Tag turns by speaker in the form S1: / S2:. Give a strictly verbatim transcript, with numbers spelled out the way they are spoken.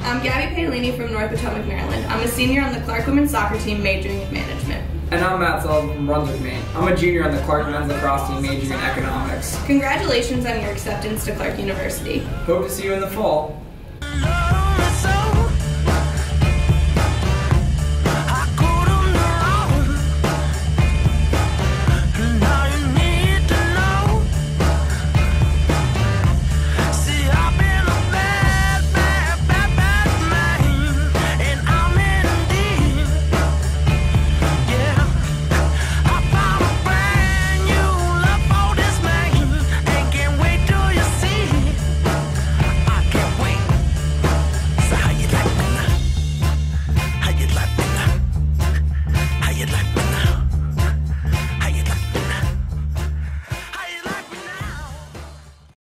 S1: I'm Gabby Paolini from North Potomac, Maryland. I'm a senior on the Clark women's soccer team majoring in management.
S2: And I'm Matt Sullivan from Brunswick, Maine. I'm a junior on the Clark men's lacrosse team majoring in economics.
S1: Congratulations on your acceptance to Clark University.
S2: Hope to see you in the fall.